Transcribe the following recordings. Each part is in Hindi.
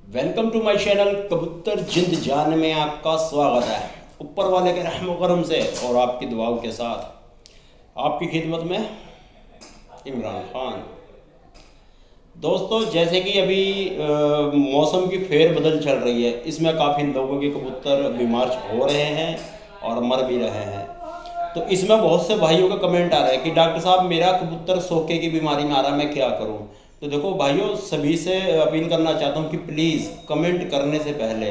वेलकम टू माय चैनल कबूतर जिंद जान में आपका स्वागत है। ऊपर वाले के रहम करम से और आपकी दुआओं के साथ आपकी खिदमत में इमरान खान। दोस्तों, जैसे कि अभी मौसम की फेर बदल चल रही है, इसमें काफ़ी लोगों के कबूतर बीमार हो रहे हैं और मर भी रहे हैं। तो इसमें बहुत से भाइयों का कमेंट आ रहा है कि डॉक्टर साहब मेरा कबूतर सोके की बीमारी में आ रहा है, मैं क्या करूं। तो देखो भाइयों, सभी से अपील करना चाहता हूं कि प्लीज़ कमेंट करने से पहले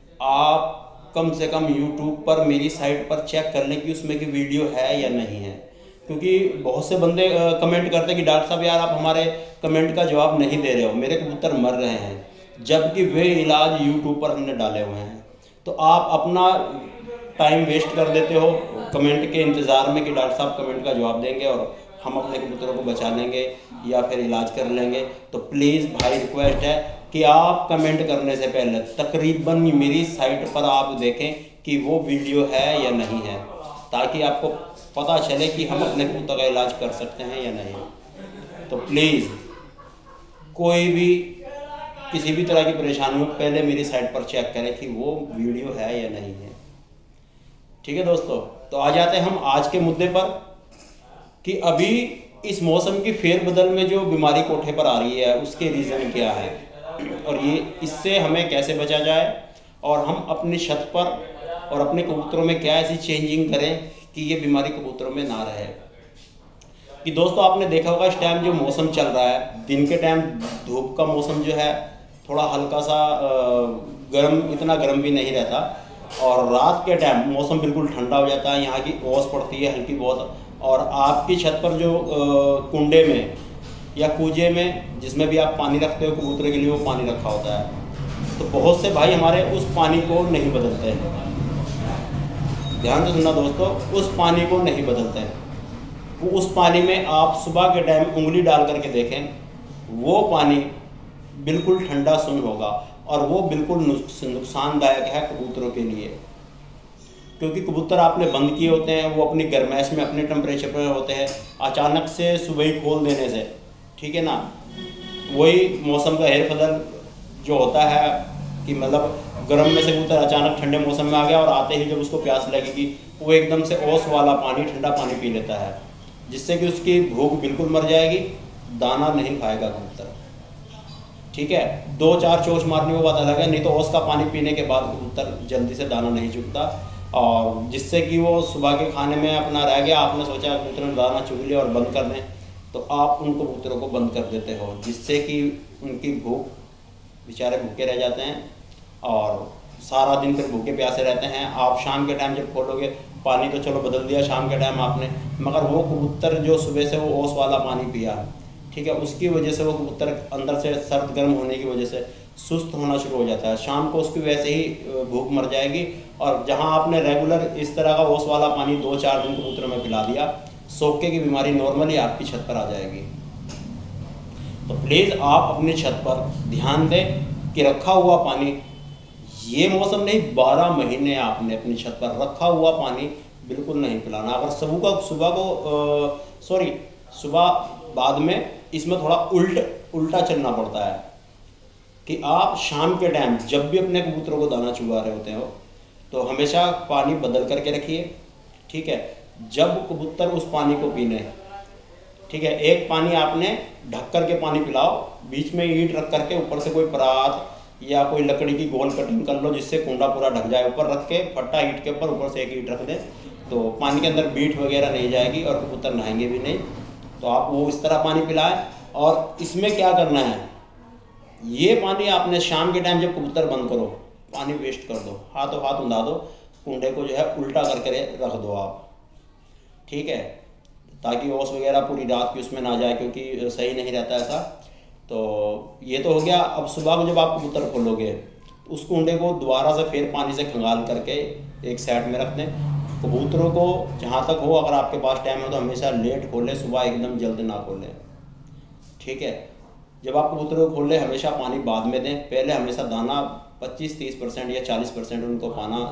आप कम से कम यूट्यूब पर मेरी साइट पर चेक कर लें कि उसमें की वीडियो है या नहीं है। क्योंकि बहुत से बंदे कमेंट करते हैं कि डॉक्टर साहब यार आप हमारे कमेंट का जवाब नहीं दे रहे हो, मेरे कबूतर मर रहे हैं, जबकि वे इलाज यूट्यूब पर हमने डाले हुए हैं। तो आप अपना टाइम वेस्ट कर देते हो कमेंट के इंतज़ार में कि डॉक्टर साहब कमेंट का जवाब देंगे और हम अपने कबूतरों को बचा लेंगे या फिर इलाज कर लेंगे। तो प्लीज़ भाई रिक्वेस्ट है कि आप कमेंट करने से पहले तकरीबन मेरी साइट पर आप देखें कि वो वीडियो है या नहीं है, ताकि आपको पता चले कि हम अपने कबूतर का इलाज कर सकते हैं या नहीं। तो प्लीज़ कोई भी किसी भी तरह की परेशानी हो, पहले मेरी साइट पर चेक करें कि वो वीडियो है या नहीं है। ठीक है दोस्तों, तो आ जाते हैं हम आज के मुद्दे पर कि अभी इस मौसम की फेरबदल में जो बीमारी कोठे पर आ रही है उसके रीज़न क्या है और ये इससे हमें कैसे बचा जाए और हम अपनी छत पर और अपने कबूतरों में क्या ऐसी चेंजिंग करें कि ये बीमारी कबूतरों में ना रहे। कि दोस्तों, आपने देखा होगा इस टाइम जो मौसम चल रहा है, दिन के टाइम धूप का मौसम जो है थोड़ा हल्का सा गर्म, इतना गर्म भी नहीं रहता, और रात के टाइम मौसम बिल्कुल ठंडा हो जाता है। यहाँ की ओस पड़ती है हल्की बहुत, और आपकी छत पर जो कुंडे में या कूजे में जिसमें भी आप पानी रखते हो कबूतर के लिए, वो पानी रखा होता है। तो बहुत से भाई हमारे उस पानी को नहीं बदलते हैं। ध्यान से सुनना दोस्तों, उस पानी को नहीं बदलते हैं। वो उस पानी में आप सुबह के टाइम उंगली डाल करके देखें, वो पानी बिल्कुल ठंडा सुन होगा और वो बिल्कुल नुकसानदायक है कबूतरों के लिए। क्योंकि कबूतर आपने बंद किए होते हैं, वो अपनी गर्मैश में अपने टेम्परेचर पर होते हैं। अचानक से सुबह ही खोल देने से, ठीक है ना, वही मौसम का हेर बदल जो होता है कि मतलब गर्म में से कबूतर अचानक ठंडे मौसम में आ गया और आते ही जब उसको प्यास लगेगी वो एकदम से ओस वाला पानी, ठंडा पानी पी लेता है, जिससे कि उसकी भूख बिल्कुल मर जाएगी, दाना नहीं खाएगा कबूतर। ठीक है, 2-4 चोच मारने को बात अलग है, नहीं तो ओस का पानी पीने के बाद कबूतर जल्दी से दाना नहीं चुगता, और जिससे कि वो सुबह के खाने में अपना रह गया, आपने सोचा कबूतर ने दाना चुग लिया और बंद कर दें, तो आप उन कबूतरों को बंद कर देते हो, जिससे कि उनकी भूख, बेचारे भूखे रह जाते हैं और सारा दिन फिर भूखे प्यासे रहते हैं। आप शाम के टाइम जब खोलोगे, पानी तो चलो बदल दिया शाम के टाइम आपने, मगर वो कबूतर जो सुबह से वो ओस वाला पानी पिया, ठीक है, उसकी वजह से वो कबूतर अंदर से सर्द गर्म होने की वजह से सुस्त होना शुरू हो जाता है। शाम को उसकी वैसे ही भूख मर जाएगी, और जहां आपने रेगुलर इस तरह का ओस वाला पानी 2-4 दिन कबूतरों में पिला दिया, सोके की बीमारी नॉर्मली आपकी छत पर आ जाएगी। तो प्लीज़ आप अपनी छत पर ध्यान दें कि रखा हुआ पानी, ये मौसम नहीं, 12 महीने आपने अपनी छत पर रखा हुआ पानी बिल्कुल नहीं पिलाना। अगर सुबह बाद में इसमें थोड़ा उल्टा चलना पड़ता है कि आप शाम के टाइम जब भी अपने कबूतरों को दाना चुगा रहे होते हो तो हमेशा पानी बदल करके रखिए। ठीक है, जब कबूतर उस पानी को पीने, ठीक है, एक पानी आपने ढक करके पानी पिलाओ, बीच में ईंट रख करके ऊपर से कोई परात या कोई लकड़ी की गोल कटिंग कर लो जिससे कुंडा पूरा ढक जाए, ऊपर रख के फट्टा ईंट के ऊपर से एक ईंट रख दें, तो पानी के अंदर बीट वगैरह नहीं जाएगी और कबूतर नहाएंगे भी नहीं। तो आप वो इस तरह पानी पिलाएं। और इसमें क्या करना है, ये पानी आपने शाम के टाइम जब कबूतर बंद करो, पानी वेस्ट कर दो, हाथों हाथ उंधा दो, कुंडे को जो है उल्टा करके रख दो आप, ठीक है, ताकि ओस वगैरह पूरी रात की उसमें ना जाए, क्योंकि सही नहीं रहता ऐसा। तो ये तो हो गया। अब सुबह को जब आप कबूतर खोलोगे, उस कुंडे को दोबारा से फिर पानी से खंगाल करके एक साइड में रख दें। कबूतरों को जहाँ तक हो, अगर आपके पास टाइम हो तो हमेशा लेट खोलें, सुबह एकदम जल्द ना खोलें। ठीक है, जब आप कबूतरों को खोल लें हमेशा पानी बाद में दें, पहले हमेशा दाना 25-30% या 40% उनको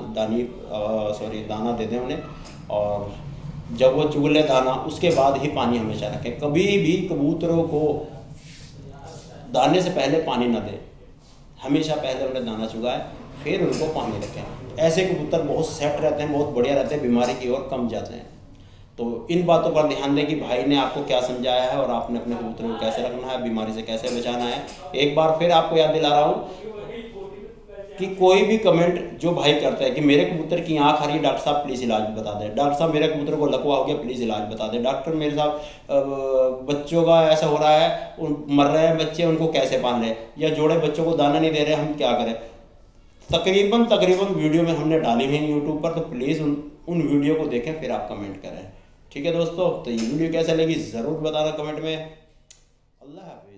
दाना दे दें उन्हें, और जब वो चुग ले दाना उसके बाद ही पानी हमेशा रखें। कभी भी कबूतरों को दाने से पहले पानी ना दें, हमेशा पहले उन्हें दाना चुगाएं, फिर उनको पानी रखें। ऐसे कबूतर बहुत सेट रहते हैं, बहुत बढ़िया रहते हैं, बीमारी की ओर कम जाते हैं। तो इन बातों पर ध्यान दें कि भाई ने आपको क्या समझाया है और आपने अपने कबूतरों को कैसे रखना है, बीमारी से कैसे बचाना है। एक बार फिर आपको याद दिला रहा हूँ कि कोई भी कमेंट जो भाई करता है कि मेरे कबूतर की आँख आ रही है डॉक्टर साहब प्लीज़ इलाज बता दें, डॉक्टर साहब मेरे कबूतर को लकवा हो गया प्लीज़ इलाज बता दें, डॉक्टर मेरे साहब बच्चों का ऐसा हो रहा है, मर रहे हैं बच्चे, उनको कैसे पाल लें, या जोड़े बच्चों को दाना नहीं दे रहे, हम क्या करें। तकरीबन वीडियो में हमने डाली हुई है यूट्यूब पर, तो प्लीज़ उन वीडियो को देखें फिर आप कमेंट करें। ठीक है दोस्तों, तो ये वीडियो कैसे लगी ज़रूर बताना कमेंट में। अल्लाह हाफ़िज़।